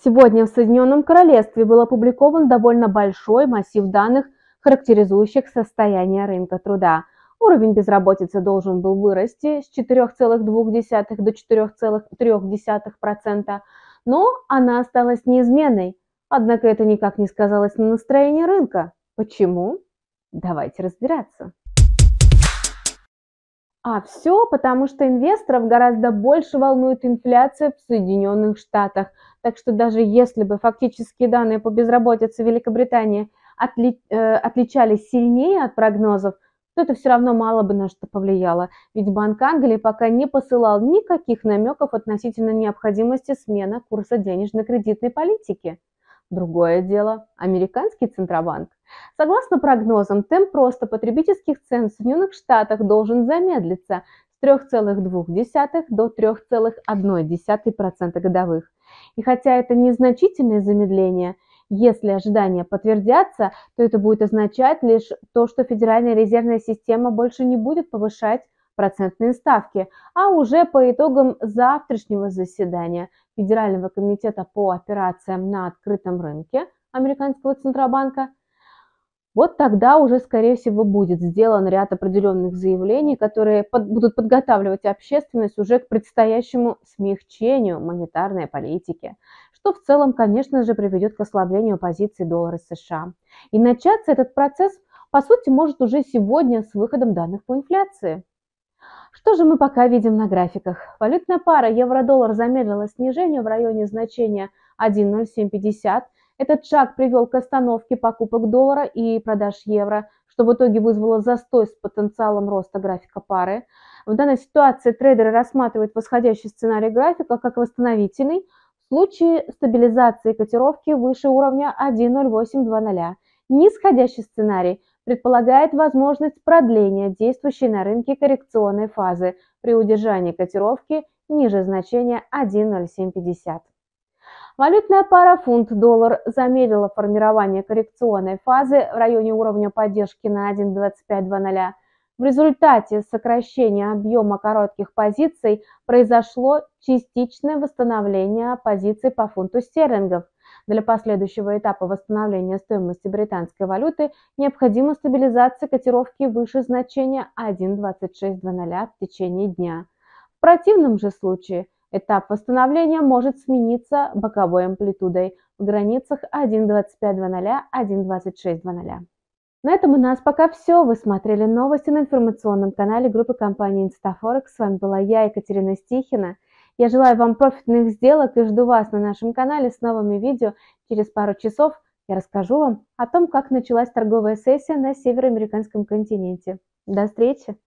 Сегодня в Соединенном Королевстве был опубликован довольно большой массив данных, характеризующих состояние рынка труда. Уровень безработицы должен был вырасти с 4,2 до 4,3%, но она осталась неизменной. Однако это никак не сказалось на настроении рынка. Почему? Давайте разбираться. А все потому, что инвесторов гораздо больше волнует инфляция в Соединенных Штатах. Так что даже если бы фактические данные по безработице в Великобритании отличались сильнее от прогнозов, то это все равно мало бы на что повлияло. Ведь Банк Англии пока не посылал никаких намеков относительно необходимости смены курса денежно-кредитной политики. Другое дело – американский Центробанк. Согласно прогнозам, темп роста потребительских цен в Соединенных Штатах должен замедлиться с 3,2 до 3,1% годовых. И хотя это незначительное замедление, если ожидания подтвердятся, то это будет означать лишь то, что Федеральная резервная система больше не будет повышать процентные ставки, а уже по итогам завтрашнего заседания Федерального комитета по операциям на открытом рынке американского Центробанка, вот тогда уже, скорее всего, будет сделан ряд определенных заявлений, которые будут подготавливать общественность уже к предстоящему смягчению монетарной политики, что в целом, конечно же, приведет к ослаблению позиции доллара США. И начаться этот процесс, по сути, может уже сегодня с выходом данных по инфляции. Что же мы пока видим на графиках? Валютная пара евро-доллар замедлила снижение в районе значения 1,0750. Этот шаг привел к остановке покупок доллара и продаж евро, что в итоге вызвало застой с потенциалом роста графика пары. В данной ситуации трейдеры рассматривают восходящий сценарий графика как восстановительный в случае стабилизации котировки выше уровня 1,0820. Нисходящий сценарий предполагает возможность продления действующей на рынке коррекционной фазы при удержании котировки ниже значения 1,0750. Валютная пара фунт-доллар замедлила формирование коррекционной фазы в районе уровня поддержки на 1,2520. В результате сокращения объема коротких позиций произошло частичное восстановление позиций по фунту стерлингов. Для последующего этапа восстановления стоимости британской валюты необходима стабилизация котировки выше значения 1,2620 в течение дня. В противном же случае этап восстановления может смениться боковой амплитудой в границах 1,2520–1,2620. На этом у нас пока все. Вы смотрели новости на информационном канале группы компании InstaForex. С вами была я, Екатерина Стихина. Я желаю вам профитных сделок и жду вас на нашем канале с новыми видео. Через пару часов я расскажу вам о том, как началась торговая сессия на североамериканском континенте. До встречи!